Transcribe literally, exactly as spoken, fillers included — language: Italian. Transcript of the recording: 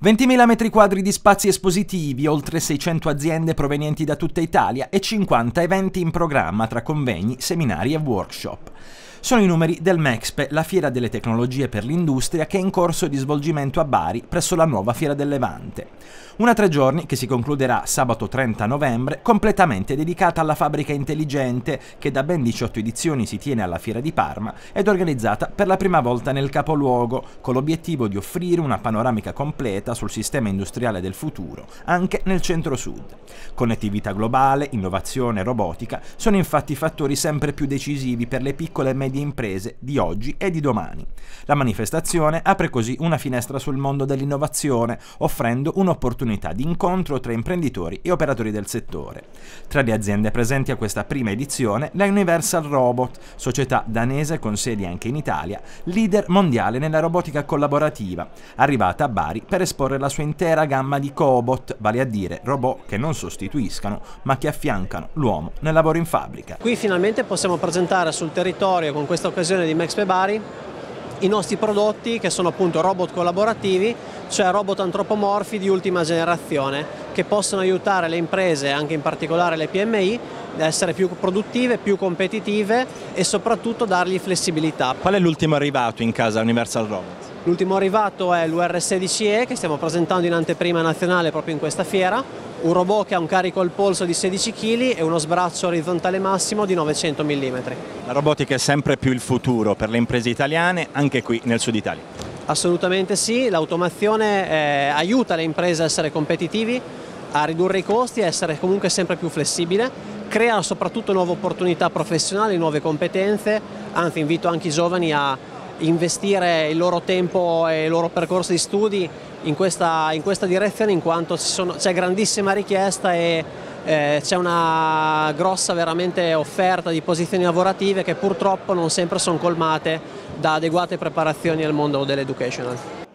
ventimila metri quadri di spazi espositivi, oltre seicento aziende provenienti da tutta Italia e cinquanta eventi in programma tra convegni, seminari e workshop. Sono i numeri del MEXPE, la fiera delle tecnologie per l'industria che è in corso di svolgimento a Bari presso la nuova Fiera del Levante. Una tre giorni che si concluderà sabato trenta novembre, completamente dedicata alla fabbrica intelligente che da ben diciotto edizioni si tiene alla Fiera di Parma ed organizzata per la prima volta nel capoluogo, con l'obiettivo di offrire una panoramica completa sul sistema industriale del futuro, anche nel centro-sud. Connettività globale, innovazione e robotica sono infatti fattori sempre più decisivi per le piccole e medie imprese di oggi e di domani. La manifestazione apre così una finestra sul mondo dell'innovazione, offrendo un'opportunità di incontro tra imprenditori e operatori del settore. Tra le aziende presenti a questa prima edizione, la Universal Robot, società danese con sedi anche in Italia, leader mondiale nella robotica collaborativa, arrivata a Bari per esporre la sua intera gamma di cobot, vale a dire robot che non sostituiscano, ma che affiancano l'uomo nel lavoro in fabbrica. Qui finalmente possiamo presentare sul territorio, con questa occasione di MEXPE Bari, i nostri prodotti che sono appunto robot collaborativi, cioè robot antropomorfi di ultima generazione, che possono aiutare le imprese, anche in particolare le P M I, ad essere più produttive, più competitive e soprattutto dargli flessibilità. Qual è l'ultimo arrivato in casa Universal Robot? L'ultimo arrivato è l'U R sedici E che stiamo presentando in anteprima nazionale proprio in questa fiera, un robot che ha un carico al polso di sedici chili e uno sbraccio orizzontale massimo di novecento millimetri. La robotica è sempre più il futuro per le imprese italiane, anche qui nel sud Italia. Assolutamente sì, l'automazione eh, aiuta le imprese a essere competitivi, a ridurre i costi, a essere comunque sempre più flessibile, crea soprattutto nuove opportunità professionali, nuove competenze, anzi invito anche i giovani a investire il loro tempo e il loro percorso di studi in questa, in questa direzione, in quanto c'è grandissima richiesta e eh, c'è una grossa veramente offerta di posizioni lavorative che purtroppo non sempre sono colmate da adeguate preparazioni al mondo dell'educational.